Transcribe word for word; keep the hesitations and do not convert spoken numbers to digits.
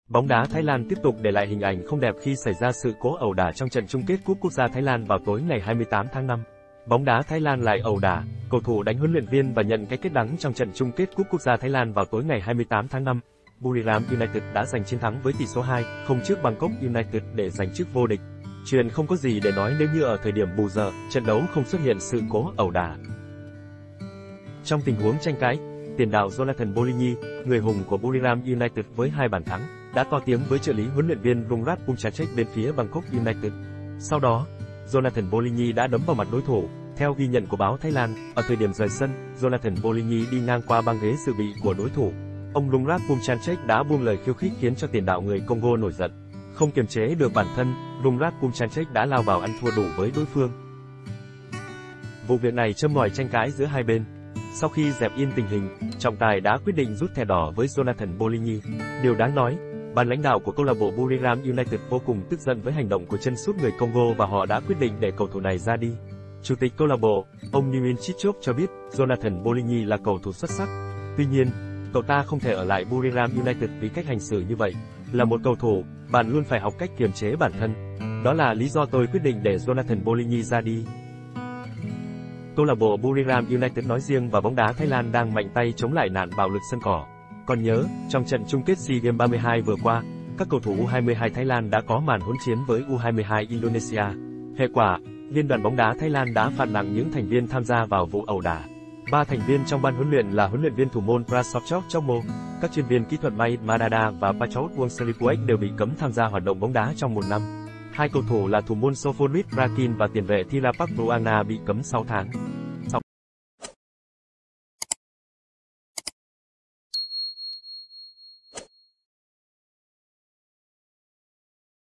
Bóng đá Thái Lan tiếp tục để lại hình ảnh không đẹp khi xảy ra sự cố ẩu đả trong trận chung kết Cúp Quốc gia Thái Lan vào tối ngày hai mươi tám tháng năm. Bóng đá Thái Lan lại ẩu đả, cầu thủ đánh huấn luyện viên và nhận cái kết đắng trong trận chung kết Cúp Quốc gia Thái Lan vào tối ngày hai mươi tám tháng năm. Buriram United đã giành chiến thắng với tỷ số hai không trước Bangkok United để giành chức vô địch. Chuyện không có gì để nói nếu như ở thời điểm bù giờ, trận đấu không xuất hiện sự cố ẩu đả. Trong tình huống tranh cãi, tiền đạo Jonathan Boligny, người hùng của Buriram United với hai bàn thắng, đã to tiếng với trợ lý huấn luyện viên Rungrat Bumchachek bên phía Bangkok United. Sau đó, Jonathan Boligny đã đấm vào mặt đối thủ. Theo ghi nhận của báo Thái Lan, ở thời điểm rời sân, Jonathan Boligny đi ngang qua băng ghế dự bị của đối thủ. Ông Rungrat Bumchachek đã buông lời khiêu khích khiến cho tiền đạo người Congo nổi giận. Không kiềm chế được bản thân, Rungrat Bumchachek đã lao vào ăn thua đủ với đối phương. Vụ việc này châm ngòi tranh cãi giữa hai bên. Sau khi dẹp yên tình hình, trọng tài đã quyết định rút thẻ đỏ với Jonathan Boligny. Điều đáng nói, ban lãnh đạo của câu lạc bộ Buriram United vô cùng tức giận với hành động của chân sút người Congo và họ đã quyết định để cầu thủ này ra đi. Chủ tịch câu lạc bộ, ông Nguyen Chichok cho biết, Jonathan Boligny là cầu thủ xuất sắc. Tuy nhiên, cậu ta không thể ở lại Buriram United vì cách hành xử như vậy. Là một cầu thủ, bạn luôn phải học cách kiềm chế bản thân. Đó là lý do tôi quyết định để Jonathan Boligny ra đi. Câu lạc bộ Buriram United nói riêng và bóng đá Thái Lan đang mạnh tay chống lại nạn bạo lực sân cỏ. Còn nhớ, trong trận chung kết SEA Games ba mươi hai vừa qua, các cầu thủ U hai mươi hai Thái Lan đã có màn hỗn chiến với U hai mươi hai Indonesia. Hệ quả, Liên đoàn bóng đá Thái Lan đã phạt nặng những thành viên tham gia vào vụ ẩu đả. Ba thành viên trong ban huấn luyện là huấn luyện viên thủ môn Prasopchok Chokmo, các chuyên viên kỹ thuật Mayit Madada và Pachot Wongserikuek đều bị cấm tham gia hoạt động bóng đá trong một năm. Hai cầu thủ là thủ môn Sophonrit Rakin và tiền vệ Thirapak Pruana bị cấm sáu tháng.